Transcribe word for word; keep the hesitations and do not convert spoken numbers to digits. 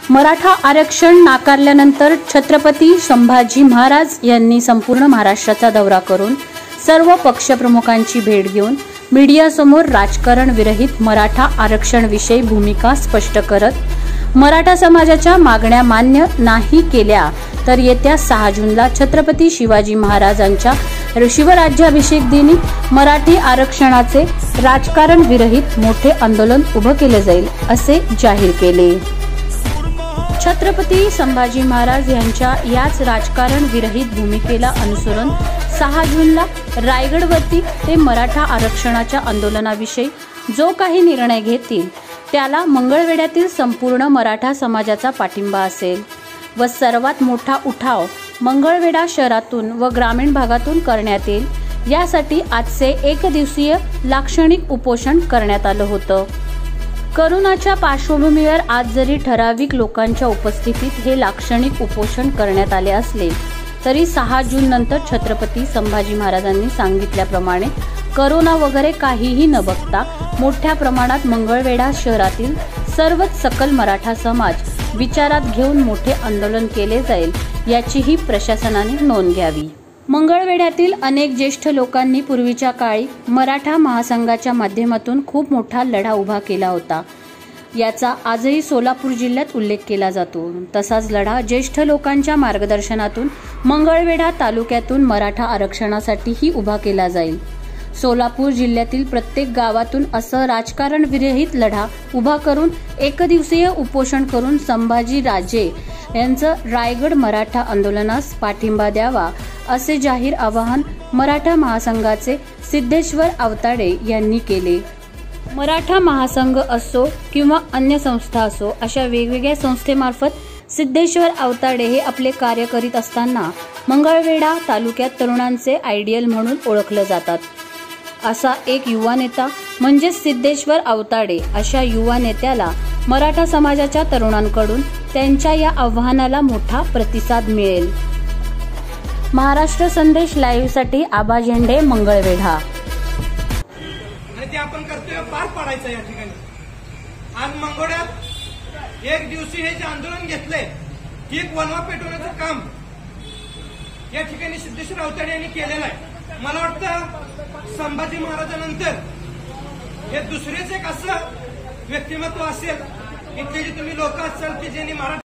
मराठा आरक्षण नाकारल्यानंतर छत्रपती संभाजी महाराज यांनी संपूर्ण महाराष्ट्राचा दौरा करून सर्व पक्षप्रमुखांची भेट घेऊन मीडियासमोर राजकारण विरहित मराठा आरक्षण विषयी भूमिका स्पष्ट करत मराठा समाजाच्या मागण्या मान्य नाही केल्या तर येत्या सहा जूनला छत्रपती शिवाजी महाराजांच्या शिवराज्याभिषेक दिनी मराठी आरक्षणाचे राजकारण विरहित मोठे आंदोलन उभे केले जाईल असे जाहीर केले। छत्रपती संभाजी महाराज यांच्या याच राजकारण विरहित भूमिकेला अनुसरून सहा जूनला रायगडवरती ते मराठा आरक्षणाच्या आंदोलनाविषयी जो काही निर्णय घेतील त्याला मंगळवेढ्यातील संपूर्ण मराठा समाजाचा पाठिंबा असेल व सर्वात मोठा उठाव मंगळवेढा शहरातून व ग्रामीण भागातून करण्यात येईल। यासाठी आजचे एक दिवसीय लाक्षणिक उपोषण करण्यात आलं होतं। कोरोनाच्या पार्श्वभूमीवर आज जरी ठराविक लोकांच्या उपस्थितीत हे लाक्षणिक उपोषण करण्यात आले असले तरी सहा जून नंतर छत्रपती संभाजी महाराजांनी सांगितल्याप्रमाणे कोरोना वगैरे काहीही न बघता मोठ्या प्रमाणात मंगळवेढा शहरातील सर्वच सकल मराठा समाज विचारात घेऊन मोठे आंदोलन केले जाईल याचीही प्रशासनाने नोंद घ्यावी। मंगळवेढ्यातील अनेक ज्येष्ठ लोकांनी पूर्वीच्या काळी मराठा महासंघाच्या माध्यमातून खूप मोठा लढा उभा केला होता। याचा आजही सोलापूर जिल्ह्यात उल्लेख केला जातो। तसाच लढा ज्येष्ठ लोकांच्या मार्गदर्शनातून मंगळवेढा तालुक्यातून मराठा आरक्षणासाठीही उभा केला जाईल। सोलापूर जिल्ह्यातील प्रत्येक गावातून असं राजकारण विरहित लढा उभा करून एकदिवसीय उपोषण करून संभाजी राजे यांचं रायगड मराठा आंदोलनास पाठिंबा द्यावा असे जाहीर आवाहन मराठा महासंघाचे सिद्धेश्वर अवताडे यांनी केले। मराठा महासंघ असो किंवा अन्य संस्था असो अशा वेगवेगळ्या संस्थेमार्फत सिद्धेश्वर अवताडे हे आपले कार्य करीत असताना मंगळवेढा तालुक्यात तरुणांचे आयडियल म्हणून ओळखले जातात। असा एक युवा नेता म्हणजे सिद्धेश्वर अवताडे अशा युवा नेत्याला मराठा समाजाच्या तरुणांकडून त्यांच्या या आव्हानाला मोठा प्रतिसाद मिळेल। महाराष्ट्र संदेश लाईव्ह साठी आबा झेंडे, मंगळवेढा। आणि ते आपण कर्तव्य पार पाडायचं या ठिकाणी। आज मंगळवेढ्यात एक दिवशी हे जे आंदोलन घेतलंय की एक वनवा पेटवण्याचं काम या ठिकाणी सिद्धेश्वर अवताडे यांनी केलेलं आहे। मला वाटतं संभाजी महाराजांनंतर हे दुसरेच एक असं व्यक्तिमत्व असेल इथले जे तुम्ही लोक असाल की ज्यांनी मराठा